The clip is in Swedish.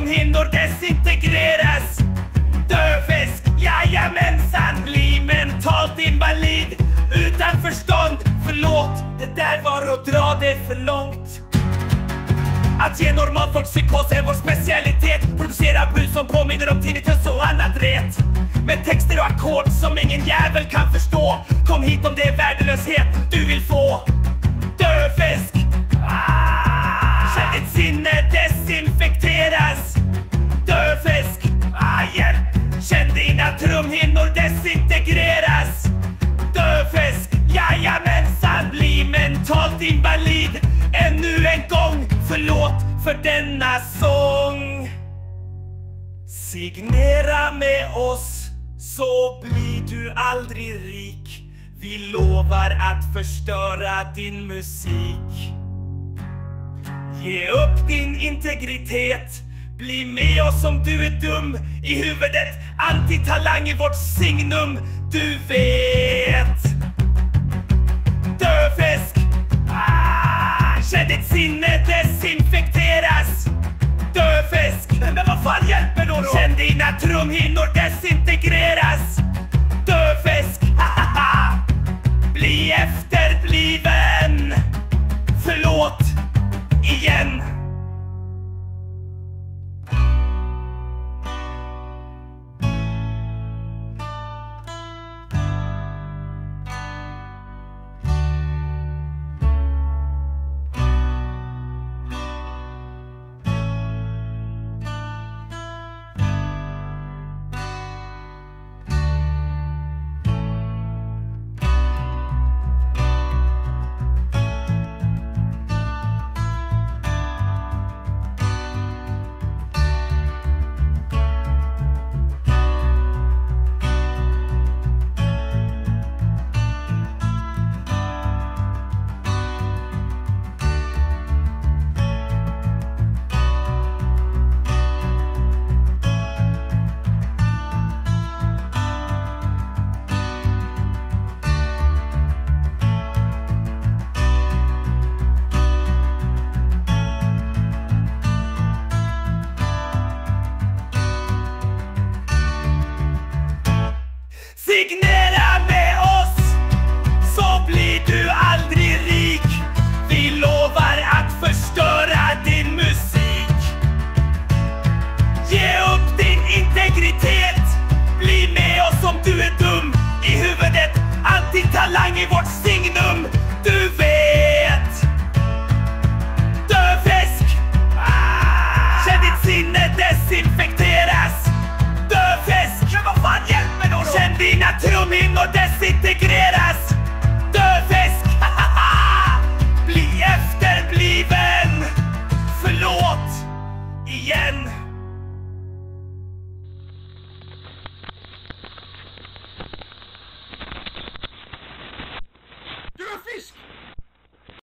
trumhinnor desintegreras. Döfisk, jajamensan, bli mentalt invalid utan förstånd. Förlåt, det där var att dra det för långt. Att ge normalfolk psykos är vår specialitet. Producera bud som påminner om tinnitus och annat ret. Med texter och ackord som ingen jävel kan förstå. Kom hit om det är värdelöshet du vill få. Döfisk, känn ditt sinne desinfekteras. Döfisk, hjälp, känn dina trumhinnor desintegreras. Döfisk, jajamensan, bli mentalt invalid ännu en gång. Förlåt för denna sång. Signera med oss så blir du aldrig rik. Vi lovar att förstöra din musik. Ge upp din integritet. Bli med oss om du är dum i huvudet. Antitalang i vårt signum. Du vet. Döfisk, känn ditt sinne desinfekteras. Döfisk, men vad fan hjälper då? Känn dina trumhinnor desintegreras. Döfisk, bli efterbliven. Förlåt, igen. Signera med oss så blir du aldrig rik. Vi lovar att förstöra din musik. Ge upp din integritet. Bli med oss om du är dum i huvudet. Antitalang i vårt signum. Du vet. Döfisk, känn ditt sinne desinfekteras. Döfisk, men vad fan hjälper då? Känn dina trumhinnor desintegreras.